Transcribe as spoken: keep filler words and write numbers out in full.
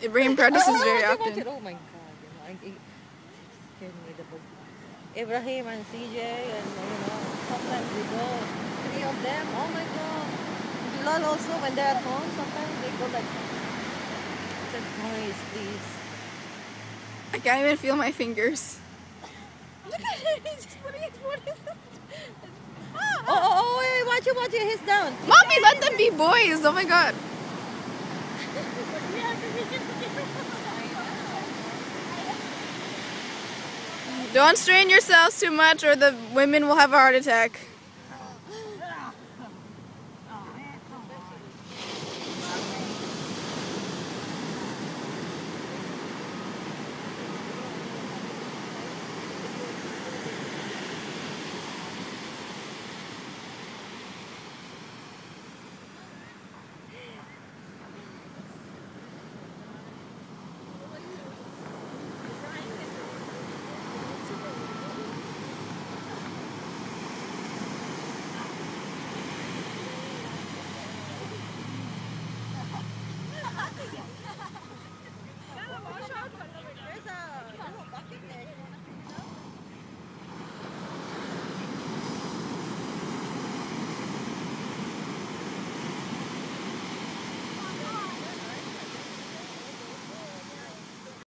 Ibrahim practices oh, oh, very watch it, often. watch it. Oh my god, you know, I, it scared me the book. Ibrahim and C J and you know, sometimes we go, three of them, oh my god. Bilal also, when they're at home, sometimes they go like, I said, guys, please. I can't even feel my fingers. Look at it, he's just putting his foot in the... Oh, oh, oh, wait, watch it, watch it, he's down. He's Mommy, down, let he's them down. be boys. Oh my god. Don't strain yourselves too much or the women will have a heart attack.